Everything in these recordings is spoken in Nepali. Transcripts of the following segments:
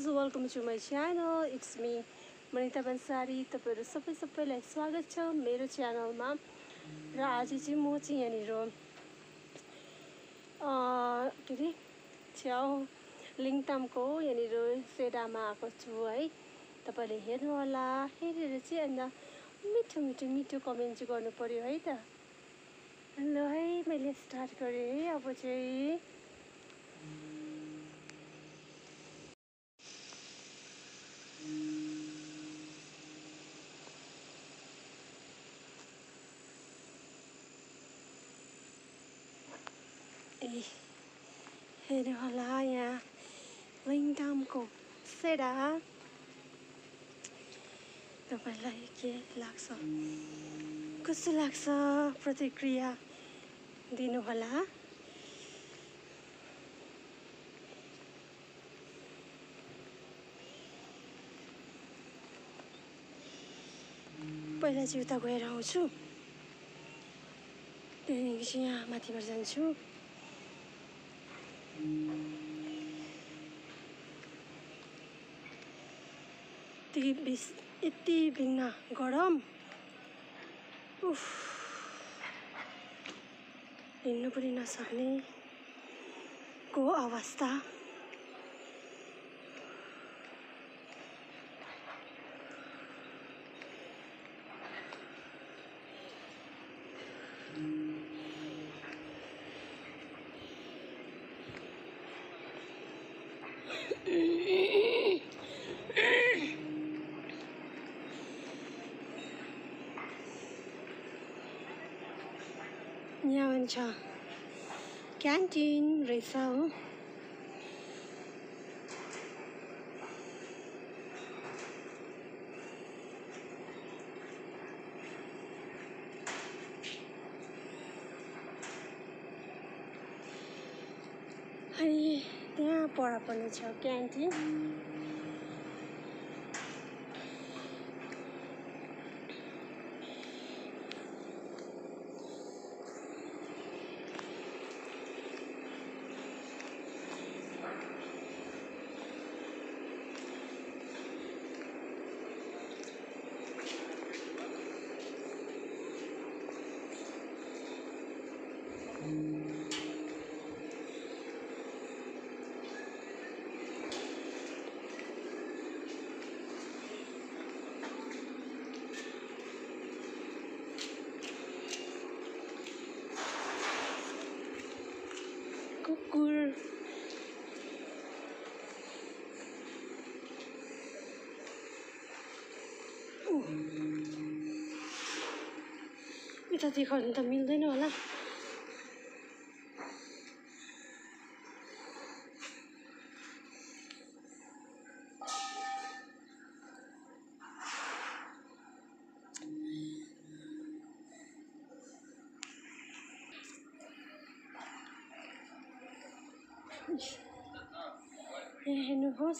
guys, welcome to my channel. It's me, Manita Bansari. तपाईहरु सबैलाई स्वागत छ मेरो च्यानलमा र आज चाहिँ म चाहिँ यहाँनिर के रे छ्याउ लिङतामको यहाँनिर सेडामा आएको छु है। तपाईले हेर्नु होला, हेरेर चाहिँ अन्त मिठो कमेन्ट चाहिँ गर्नु पर्यो है त। ल है मैले स्टार्ट गरे है। अब चाहिँ हेर्नु होला यहाँ लिङतामको सेडा। तपाईलाई के लाग्छ, कस्तो लाग्छ प्रतिक्रिया दिनु होला। पहिला चाहिँ उता गएर आउँछु, त्यहाँदेखि चाहिँ यहाँ माथिबाट जान्छु। यति बिघ्न गरम, उफ, हिँड्नु पनि नसक्ने को अवस्था। यहाँ भन्छ क्यान्टिन रहेछ हो। अनि त्यहाँ पर पनि छ क्यान्टिन। कुकुर यता देखाउनु त मिल्दैन होला। हेर्नुहोस्,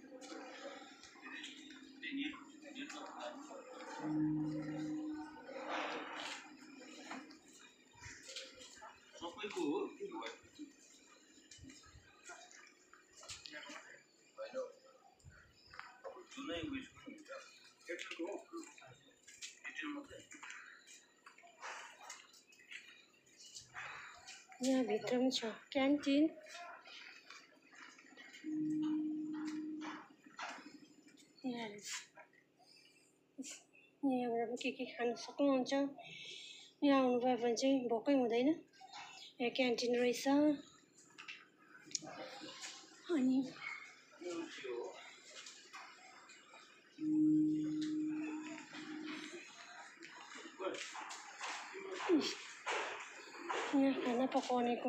यहाँ भित्र पनि छ क्यान्टिन। यहाँबाट के खान सक्नुहुन्छ। यहाँ आउनुभयो भने चाहिँ भोकै हुँदैन। यहाँ क्यान्टिन रहेछ। अनि यहाँ खाना पकाउनेको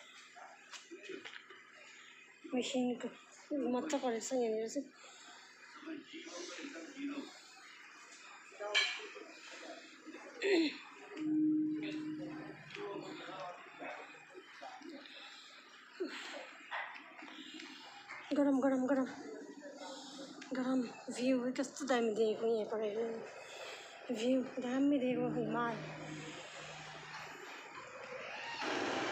मेसिनको मजाको रहेछ यहाँनिर चाहिँ। गरम गरम गरम गरम भ्यू कस्तो दामी देखेको। यहाँबाट हेर्नु भ्यू दामी देखेको हिमाल।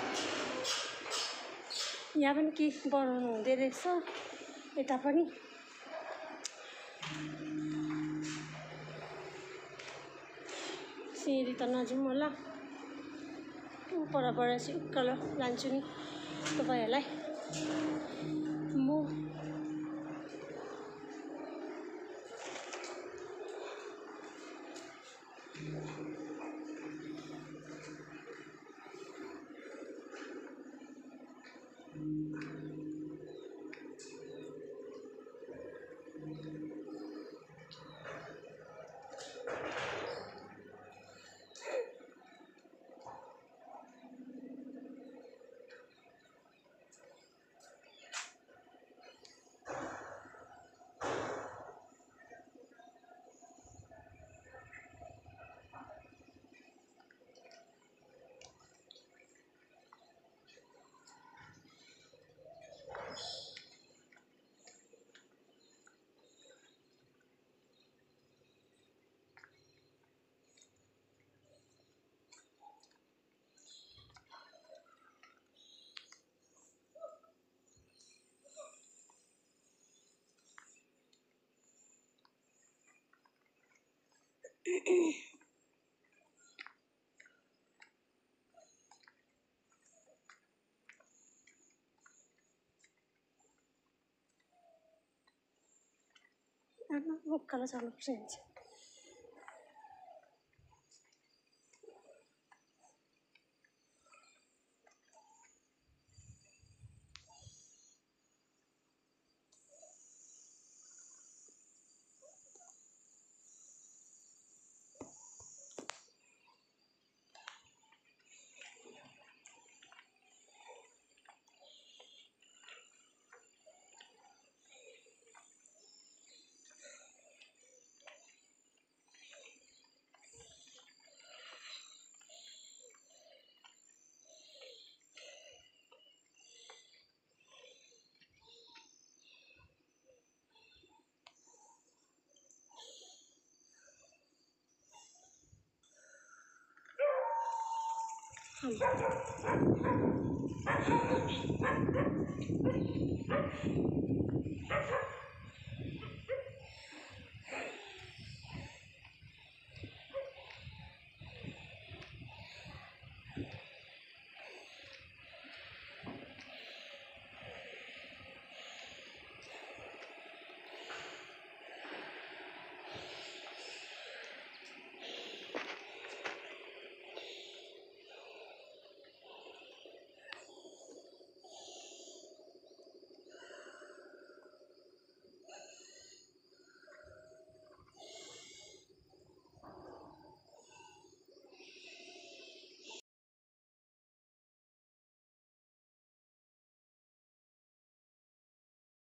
यहाँ पनि के बनाउनु हुँदै रहेछ यता पनि। सिँढी त नजाउँ होला, परबाट चाहिँ उकालो लान्छु नि तपाईँहरूलाई म। उकालो चल्नुपर्छ हुन्छ।